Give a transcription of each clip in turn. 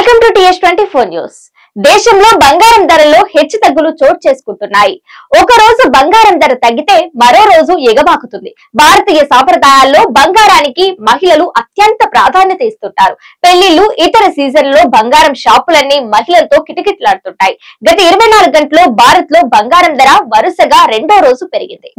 Welcome to TH24 news. దేశంలో బంగారం ధరల్లో హెచ్చుతగ్గులు చోటు చేసుకుంటున్నాయి. ఒక రోజు బంగారం ధర తగ్గితే మరో రోజు ఎగబాకుతుంది. భారతీయ సాంప్రదాయాల్లో బంగారానికి మహిళలు అత్యంత ప్రాధాన్యత ఇస్తుంటారు. పెళ్లిళ్లు, ఇతర సీజన్లలో బంగారం షాపులన్నీ మహిళలతో కిటకిటలాడుతుంటాయి. గత 24 గంటల్లో భారత్ లో బంగారం ధర వరుసగా రెండో రోజు పెరిగింది.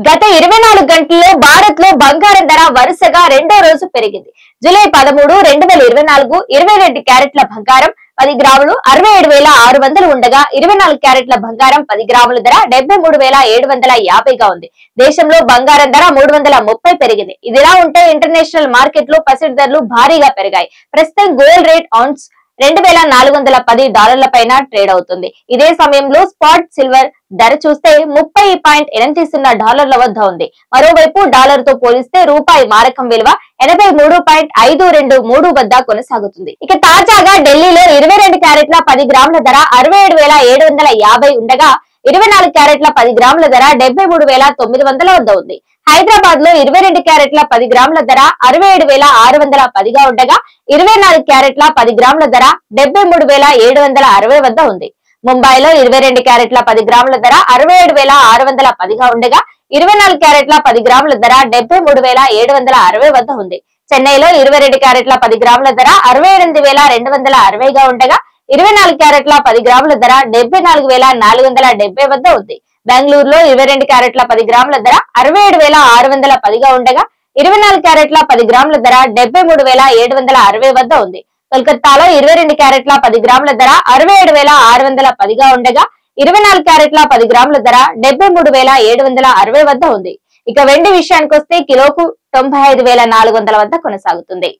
జూలై 13, 2024 22 క్యారెట్ల బంగారం 10 గ్రాములు 67,600 ఉండగా 24 క్యారెట్ల బంగారం 10 గ్రాముల ధర 73,750 గా ఉంది. దేశంలో బంగారం ధర 330 పెరిగింది. ఇదిలా ఉంటే ఇంటర్నేషనల్ మార్కెట్ లో పసిడి ధరలు భారీగా పెరిగాయి. ప్రస్తుతం గోల్డ్ రేట్ ఔన్స్ $2,410 పైన ట్రేడ్ అవుతుంది. ఇదే సమయంలో స్పాట్ సిల్వర్ ధర చూస్తే $30.80 వద్ద ఉంది. మరోవైపు డాలర్ తో పోలిస్తే రూపాయి మారకం విలువ 83.523 వద్ద కొనసాగుతుంది. ఇక తాజాగా ఢిల్లీలో 22 క్యారెట్ల 10 గ్రాముల ధర 67,750 ఉండగా 24 క్యారెట్ల 10 గ్రాముల ధర 73,900 వద్ద ఉంది. హైదరాబాద్ లో 22 క్యారెట్ల 10 గ్రాముల ధర 67,610 గా ఉండగా 24 క్యారెట్ల 10 గ్రాముల ధర 73,760 వద్ద ఉంది. ముంబైలో 22 క్యారెట్ల 10 గ్రాముల ధర 67,610 గా ఉండగా 24 క్యారెట్ల 10 గ్రాముల ధర 73,760 వద్ద ఉంది. చెన్నైలో 22 క్యారెట్ల 10 గ్రాముల ధర 68,260 గా ఉండగా 24 క్యారెట్ల 10 గ్రాముల ధర 74,470 వద్ద ఉంది. బెంగళూరులో 22 క్యారెట్ల 10 గ్రాముల ధర 67,610 గా ఉండగా 24 క్యారెట్ల 10 గ్రాముల ధర 73,760 వద్ద ఉంది. కోల్కతాలో 22 క్యారెట్ల 10 గ్రాముల ధర 67,610 గా ఉండగా 24 క్యారెట్ల 10 గ్రాముల ధర 73,760 వద్ద ఉంది. ఇక వెండి విషయానికి వస్తే కిలోకు 95,400 వద్ద కొనసాగుతుంది.